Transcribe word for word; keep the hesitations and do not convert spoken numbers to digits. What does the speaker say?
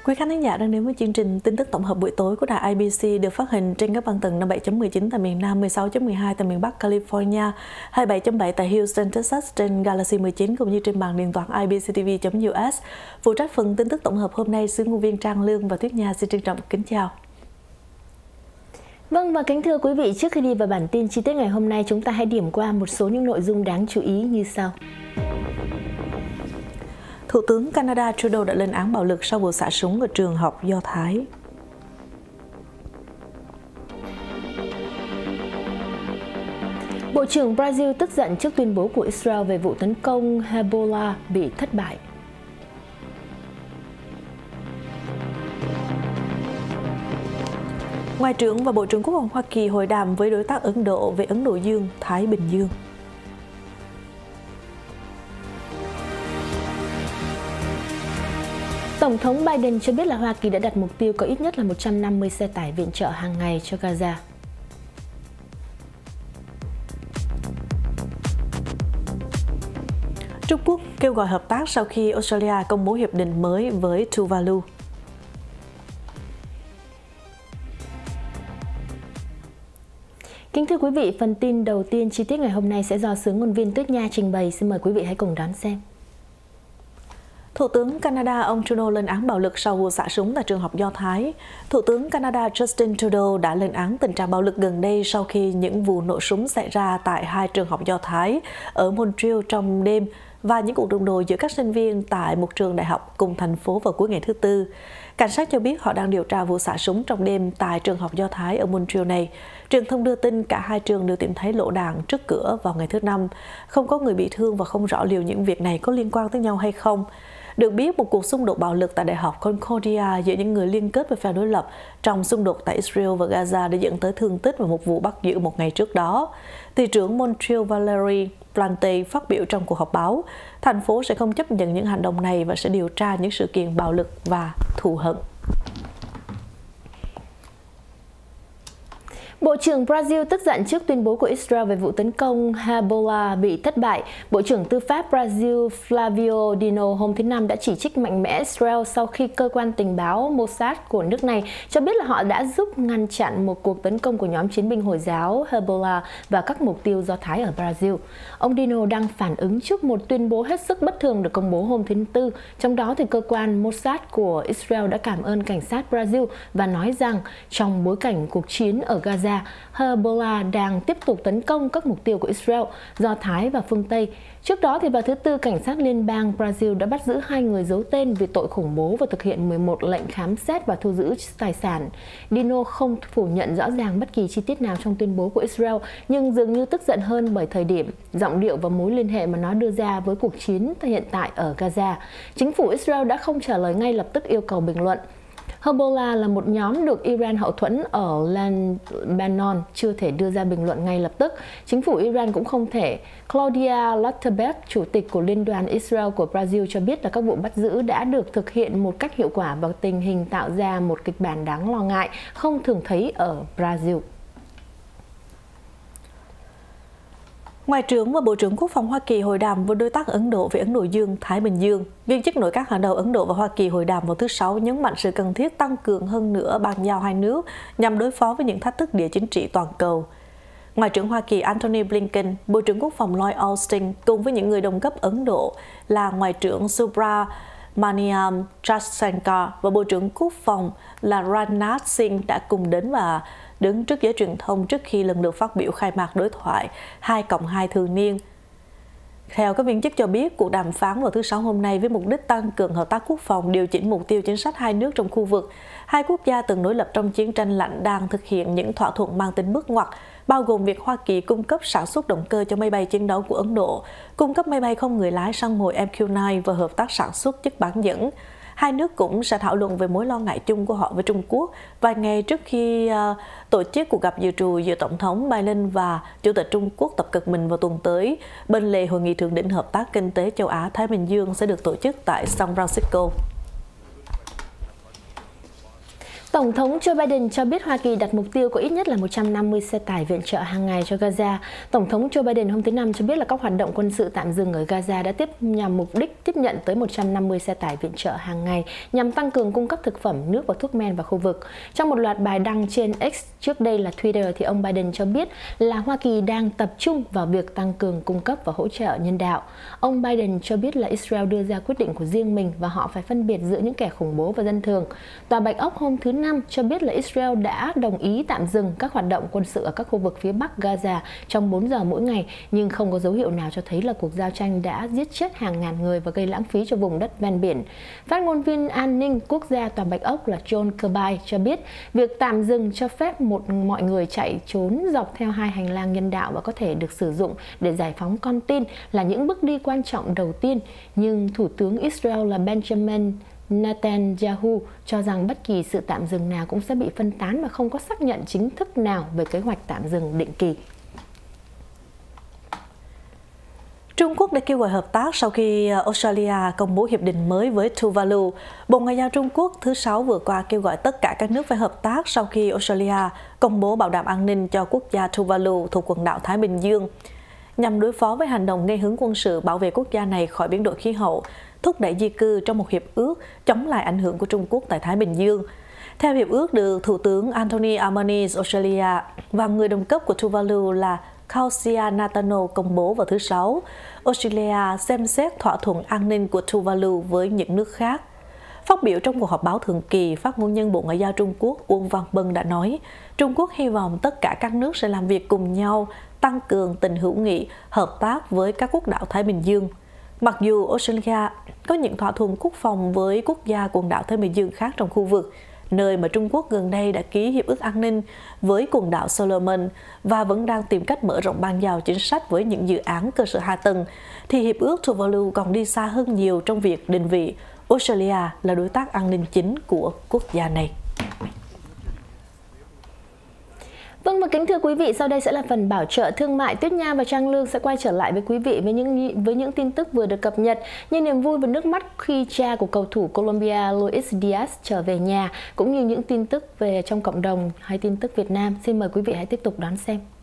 Quý khán thính giả đang đến với chương trình tin tức tổng hợp buổi tối của đài I B C được phát hình trên các băng tần năm bảy chấm mười chín tại miền Nam, mười sáu chấm mười hai tại miền Bắc California, hai mươi bảy chấm bảy tại Houston, Texas trên Galaxy mười chín cũng như trên mạng điện toán i b c t v chấm u s. Phụ trách phần tin tức tổng hợp hôm nay, xứ ngôn viên Trang Lương và Tuyết Nha xin trân trọng kính chào. Vâng, và kính thưa quý vị, trước khi đi vào bản tin chi tiết ngày hôm nay, chúng ta hãy điểm qua một số những nội dung đáng chú ý như sau. Thủ tướng Canada Trudeau đã lên án bạo lực sau vụ xả súng ở trường học Do Thái. Bộ trưởng Brazil tức giận trước tuyên bố của Israel về vụ tấn công Hezbollah bị thất bại. Ngoại trưởng và Bộ trưởng Quốc phòng Hoa Kỳ hội đàm với đối tác Ấn Độ về Ấn Độ Dương, Thái Bình Dương. Tổng thống Biden cho biết là Hoa Kỳ đã đặt mục tiêu có ít nhất là một trăm năm mươi xe tải viện trợ hàng ngày cho Gaza. Trung Quốc kêu gọi hợp tác sau khi Australia công bố hiệp định mới với Tuvalu. Kính thưa quý vị, phần tin đầu tiên chi tiết ngày hôm nay sẽ do xứ ngôn viên Tuyết Nha trình bày. Xin mời quý vị hãy cùng đón xem. Thủ tướng Canada ông Trudeau lên án bạo lực sau vụ xả súng tại trường học Do Thái. Thủ tướng Canada Justin Trudeau đã lên án tình trạng bạo lực gần đây sau khi những vụ nổ súng xảy ra tại hai trường học Do Thái ở Montreal trong đêm và những cuộc đụng độ giữa các sinh viên tại một trường đại học cùng thành phố vào cuối ngày thứ Tư. Cảnh sát cho biết họ đang điều tra vụ xả súng trong đêm tại trường học Do Thái ở Montreal này. Truyền thông đưa tin cả hai trường đều tìm thấy lỗ đạn trước cửa vào ngày thứ Năm. Không có người bị thương và không rõ liệu những việc này có liên quan tới nhau hay không. Được biết, một cuộc xung đột bạo lực tại Đại học Concordia giữa những người liên kết với phe đối lập trong xung đột tại Israel và Gaza đã dẫn tới thương tích và một vụ bắt giữ một ngày trước đó. Thị trưởng Montreal Valerie Plante phát biểu trong cuộc họp báo, thành phố sẽ không chấp nhận những hành động này và sẽ điều tra những sự kiện bạo lực và thù hận. Bộ trưởng Brazil tức giận trước tuyên bố của Israel về vụ tấn công Hezbollah bị thất bại. Bộ trưởng Tư pháp Brazil Flavio Dino hôm thứ Năm đã chỉ trích mạnh mẽ Israel sau khi cơ quan tình báo Mossad của nước này cho biết là họ đã giúp ngăn chặn một cuộc tấn công của nhóm chiến binh Hồi giáo Hezbollah và các mục tiêu Do Thái ở Brazil. Ông Dino đang phản ứng trước một tuyên bố hết sức bất thường được công bố hôm thứ Tư. Trong đó thì cơ quan Mossad của Israel đã cảm ơn cảnh sát Brazil và nói rằng trong bối cảnh cuộc chiến ở Gaza, Hezbollah đang tiếp tục tấn công các mục tiêu của Israel, Do Thái và phương Tây. Trước đó, thì vào thứ Tư, cảnh sát liên bang Brazil đã bắt giữ hai người giấu tên vì tội khủng bố và thực hiện mười một lệnh khám xét và thu giữ tài sản. Dino không phủ nhận rõ ràng bất kỳ chi tiết nào trong tuyên bố của Israel, nhưng dường như tức giận hơn bởi thời điểm, giọng điệu và mối liên hệ mà nó đưa ra với cuộc chiến hiện tại ở Gaza. Chính phủ Israel đã không trả lời ngay lập tức yêu cầu bình luận. Hezbollah là một nhóm được Iran hậu thuẫn ở Lebanon, chưa thể đưa ra bình luận ngay lập tức. Chính phủ Iran cũng không thể. Claudia Lotterberg, chủ tịch của Liên đoàn Israel của Brazil cho biết là các vụ bắt giữ đã được thực hiện một cách hiệu quả và tình hình tạo ra một kịch bản đáng lo ngại, không thường thấy ở Brazil. Ngoại trưởng và Bộ trưởng Quốc phòng Hoa Kỳ hội đàm với đối tác Ấn Độ về Ấn Độ Dương, Thái Bình Dương. Viên chức nội các hàng đầu Ấn Độ và Hoa Kỳ hội đàm vào thứ Sáu nhấn mạnh sự cần thiết tăng cường hơn nữa bàn giao hai nước nhằm đối phó với những thách thức địa chính trị toàn cầu. Ngoại trưởng Hoa Kỳ Antony Blinken, Bộ trưởng Quốc phòng Lloyd Austin cùng với những người đồng cấp Ấn Độ là Ngoại trưởng Subramaniam Jaishankar và Bộ trưởng Quốc phòng là Rajnath Singh đã cùng đến và đứng trước giới truyền thông trước khi lần lượt phát biểu khai mạc đối thoại hai cộng hai thường niên. Theo các viên chức cho biết, cuộc đàm phán vào thứ Sáu hôm nay với mục đích tăng cường hợp tác quốc phòng, điều chỉnh mục tiêu chính sách hai nước trong khu vực. Hai quốc gia từng đối lập trong chiến tranh lạnh đang thực hiện những thỏa thuận mang tính bước ngoặt, bao gồm việc Hoa Kỳ cung cấp sản xuất động cơ cho máy bay chiến đấu của Ấn Độ, cung cấp máy bay không người lái săn mồi M Q chín và hợp tác sản xuất chất bán dẫn. Hai nước cũng sẽ thảo luận về mối lo ngại chung của họ với Trung Quốc vài ngày trước khi uh, tổ chức cuộc gặp dự trù giữa Tổng thống Biden và Chủ tịch Trung Quốc Tập Cận Bình vào tuần tới. Bên lề hội nghị thượng đỉnh hợp tác kinh tế châu Á-Thái Bình Dương sẽ được tổ chức tại San Francisco. Tổng thống Joe Biden cho biết Hoa Kỳ đặt mục tiêu có ít nhất là một trăm năm mươi xe tải viện trợ hàng ngày cho Gaza. Tổng thống Joe Biden hôm thứ Năm cho biết là các hoạt động quân sự tạm dừng ở Gaza đã tiếp nhằm mục đích tiếp nhận tới một trăm năm mươi xe tải viện trợ hàng ngày nhằm tăng cường cung cấp thực phẩm, nước và thuốc men vào khu vực. Trong một loạt bài đăng trên X, trước đây là Twitter, thì ông Biden cho biết là Hoa Kỳ đang tập trung vào việc tăng cường cung cấp và hỗ trợ nhân đạo. Ông Biden cho biết là Israel đưa ra quyết định của riêng mình và họ phải phân biệt giữa những kẻ khủng bố và dân thường. Tòa Bạch Ốc hôm thứ Năm cho biết là Israel đã đồng ý tạm dừng các hoạt động quân sự ở các khu vực phía Bắc Gaza trong bốn giờ mỗi ngày, nhưng không có dấu hiệu nào cho thấy là cuộc giao tranh đã giết chết hàng ngàn người và gây lãng phí cho vùng đất ven biển. Phát ngôn viên an ninh quốc gia Tòa Bạch Ốc là John Kirby cho biết việc tạm dừng cho phép một mọi người chạy trốn dọc theo hai hành lang nhân đạo và có thể được sử dụng để giải phóng con tin là những bước đi quan trọng đầu tiên, nhưng Thủ tướng Israel là Benjamin Netanyahu cho rằng bất kỳ sự tạm dừng nào cũng sẽ bị phân tán và không có xác nhận chính thức nào về kế hoạch tạm dừng định kỳ. Trung Quốc đã kêu gọi hợp tác sau khi Australia công bố hiệp định mới với Tuvalu. Bộ Ngoại giao Trung Quốc thứ Sáu vừa qua kêu gọi tất cả các nước phải hợp tác sau khi Australia công bố bảo đảm an ninh cho quốc gia Tuvalu thuộc quần đảo Thái Bình Dương, nhằm đối phó với hành động gây hứng quân sự bảo vệ quốc gia này khỏi biến đổi khí hậu, thúc đẩy di cư trong một hiệp ước chống lại ảnh hưởng của Trung Quốc tại Thái Bình Dương. Theo hiệp ước được Thủ tướng Anthony Albanese Australia và người đồng cấp của Tuvalu là Kausia Natano công bố vào thứ Sáu, Australia xem xét thỏa thuận an ninh của Tuvalu với những nước khác. Phát biểu trong cuộc họp báo thường kỳ, phát ngôn nhân Bộ Ngoại giao Trung Quốc Uông Văn Bân đã nói, Trung Quốc hy vọng tất cả các nước sẽ làm việc cùng nhau, tăng cường tình hữu nghị, hợp tác với các quốc đảo Thái Bình Dương. Mặc dù Australia có những thỏa thuận quốc phòng với quốc gia quần đảo Thái Bình Dương khác trong khu vực, nơi mà Trung Quốc gần đây đã ký hiệp ước an ninh với quần đảo Solomon và vẫn đang tìm cách mở rộng ban giao chính sách với những dự án cơ sở hạ tầng, thì hiệp ước Tuvalu còn đi xa hơn nhiều trong việc định vị Australia là đối tác an ninh chính của quốc gia này. Vâng, và kính thưa quý vị, sau đây sẽ là phần bảo trợ thương mại. Tuyết Nha và Trang Lương sẽ quay trở lại với quý vị với những với những tin tức vừa được cập nhật, như niềm vui và nước mắt khi cha của cầu thủ Colombia Luis Diaz trở về nhà, cũng như những tin tức về trong cộng đồng hay tin tức Việt Nam. Xin mời quý vị hãy tiếp tục đón xem.